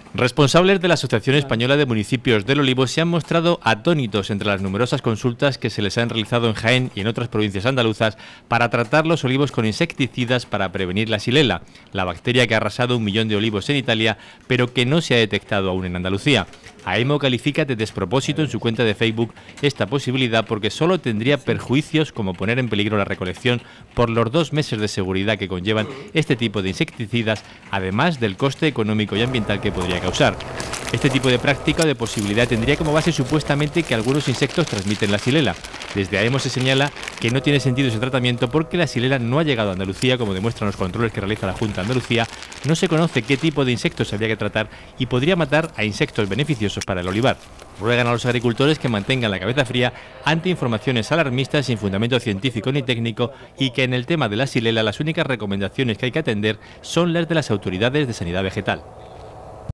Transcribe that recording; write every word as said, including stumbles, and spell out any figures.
Responsables de la Asociación Española de Municipios del Olivo se han mostrado atónitos entre las numerosas consultas que se les han realizado en Jaén y en otras provincias andaluzas para tratar los olivos con insecticidas para prevenir la Xylella, la bacteria que ha arrasado un millón de olivos en Italia, pero que no se ha detectado aún en Andalucía. AEMO califica de despropósito en su cuenta de Facebook esta posibilidad porque solo tendría perjuicios como poner en peligro la recolección por los dos meses de seguridad que conllevan este tipo de insecticidas, además del coste económico y ambiental que podría causar. Este tipo de práctica o de posibilidad tendría como base supuestamente que algunos insectos transmiten la Xylella. Desde AEMO se señala que no tiene sentido ese tratamiento porque la Xylella no ha llegado a Andalucía, como demuestran los controles que realiza la Junta de Andalucía, no se conoce qué tipo de insectos habría que tratar y podría matar a insectos beneficiosos para el olivar. Ruegan a los agricultores que mantengan la cabeza fría ante informaciones alarmistas sin fundamento científico ni técnico y que en el tema de la Xylella las únicas recomendaciones que hay que atender son las de las autoridades de sanidad vegetal.